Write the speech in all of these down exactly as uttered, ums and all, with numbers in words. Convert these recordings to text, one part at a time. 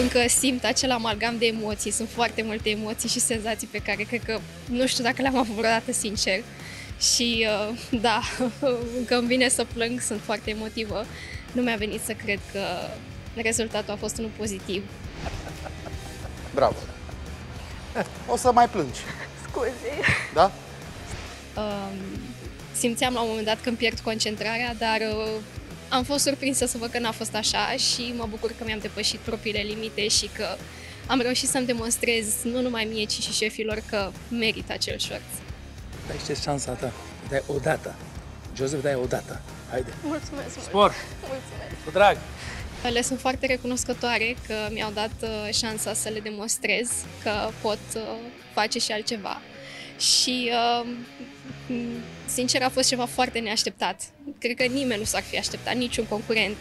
încă simt acel amalgam de emoții, sunt foarte multe emoții și senzații pe care cred că nu știu dacă le-am avut vreodată sincer. Și uh, da, încă îmi vine să plâng, sunt foarte emotivă. Nu mi-a venit să cred că rezultatul a fost unul pozitiv. Bravo! O să mai plângi. Scuze. Da? Uh, simțeam la un moment dat că îmi pierd concentrarea, dar uh, am fost surprinsă să văd că n-a fost așa și mă bucur că mi-am depășit propriile limite și că am reușit să-mi demonstrez, nu numai mie, ci și șefilor, că merit acel șorț. Dar este șansa ta. Dai o dată. Joseph, dai o dată. Haide. Mulțumesc mult! Spor! Mulțumesc! Cu drag! Le sunt foarte recunoscătoare că mi-au dat uh, șansa să le demonstrez că pot uh, face și altceva. Și, uh, sincer, a fost ceva foarte neașteptat. Cred că nimeni nu s-ar fi așteptat, niciun concurent.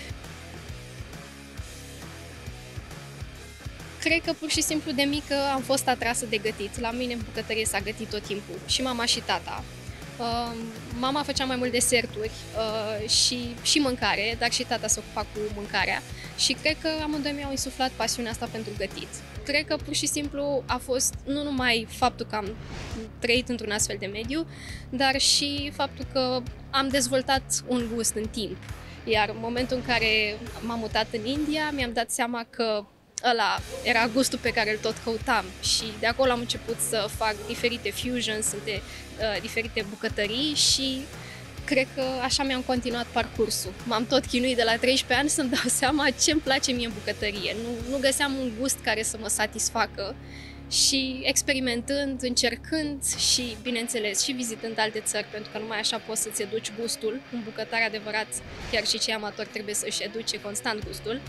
Cred că pur și simplu de mică am fost atrasă de gătit. La mine în bucătărie s-a gătit tot timpul, și mama și tata. Uh, mama făcea mai mult deserturi uh, și, și mâncare, dar și tata se ocupa cu mâncarea și cred că amândoi mi-au insuflat pasiunea asta pentru gătit. Cred că pur și simplu a fost nu numai faptul că am trăit într-un astfel de mediu, dar și faptul că am dezvoltat un gust în timp. Iar în momentul în care m-am mutat în India, mi-am dat seama că ăla era gustul pe care îl tot căutam și de acolo am început să fac diferite fusions, de, uh, diferite bucătării și cred că așa mi-am continuat parcursul. M-am tot chinuit de la treisprezece ani să-mi dau seama ce-mi place mie în bucătărie. Nu, nu găseam un gust care să mă satisfacă și experimentând, încercând și, bineînțeles, și vizitând alte țări, pentru că numai așa poți să-ți educi gustul. Un bucătar adevărat, chiar și cei amatori, trebuie să-și educe constant gustul.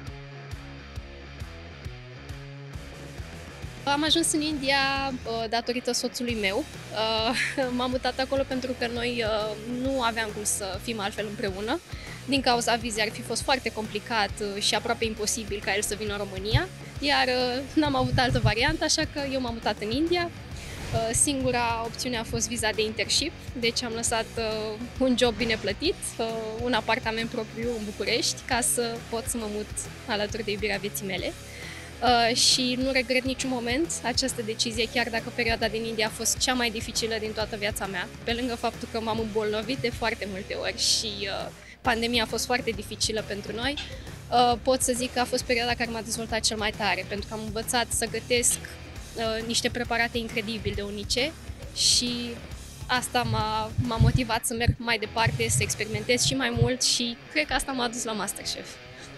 Am ajuns în India uh, datorită soțului meu. Uh, m-am mutat acolo pentru că noi uh, nu aveam cum să fim altfel împreună. Din cauza vizei ar fi fost foarte complicat uh, și aproape imposibil ca el să vină în România, iar uh, n-am avut altă variantă, așa că eu m-am mutat în India. Uh, singura opțiune a fost viza de internship, deci am lăsat uh, un job bine plătit, uh, un apartament propriu în București, ca să pot să mă mut alături de iubirea vieții mele. Uh, și nu regret niciun moment această decizie, chiar dacă perioada din India a fost cea mai dificilă din toată viața mea, pe lângă faptul că m-am îmbolnăvit de foarte multe ori și uh, pandemia a fost foarte dificilă pentru noi. Uh, pot să zic că a fost perioada care m-a dezvoltat cel mai tare, pentru că am învățat să gătesc uh, niște preparate incredibil de unice și asta m-a, m-a motivat să merg mai departe, să experimentez și mai mult și cred că asta m-a dus la MasterChef.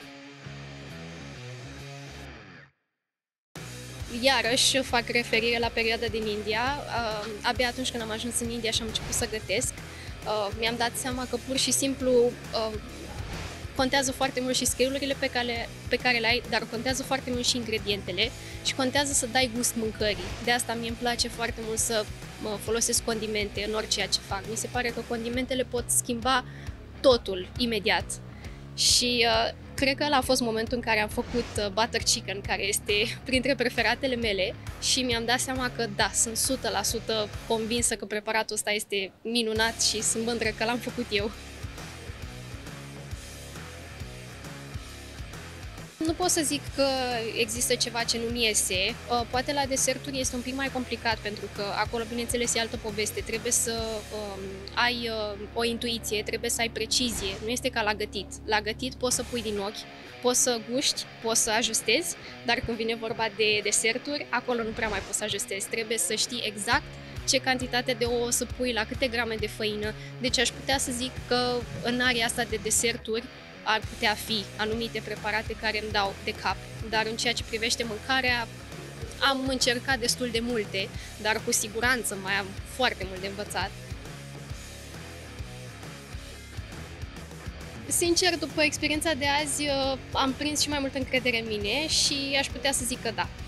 Iarăși fac referire la perioada din India. Uh, abia atunci când am ajuns în India și am început să gătesc, uh, mi-am dat seama că pur și simplu uh, contează foarte mult și skill-urile pe care, pe care le ai, dar contează foarte mult și ingredientele și contează să dai gust mâncării. De asta mie îmi place foarte mult să mă folosesc condimente în orice ce fac. Mi se pare că condimentele pot schimba totul imediat. Și uh, cred că ăla a fost momentul în care am făcut uh, butter chicken, care este printre preferatele mele și mi-am dat seama că da, sunt o sută la sută convinsă că preparatul ăsta este minunat și sunt mândră că l-am făcut eu. Nu pot să zic că există ceva ce nu-mi iese. Poate la deserturi este un pic mai complicat, pentru că acolo, bineînțeles, e altă poveste. Trebuie să um, ai uh, o intuiție, trebuie să ai precizie. Nu este ca la gătit. La gătit poți să pui din ochi, poți să guști, poți să ajustezi, dar când vine vorba de deserturi, acolo nu prea mai poți să ajustezi. Trebuie să știi exact ce cantitate de ouă să pui, la câte grame de făină. Deci aș putea să zic că în area asta de deserturi ar putea fi anumite preparate care îmi dau de cap, dar în ceea ce privește mâncarea am încercat destul de multe, dar cu siguranță mai am foarte mult de învățat. Sincer, după experiența de azi am prins și mai multă încredere în mine și aș putea să zic că da.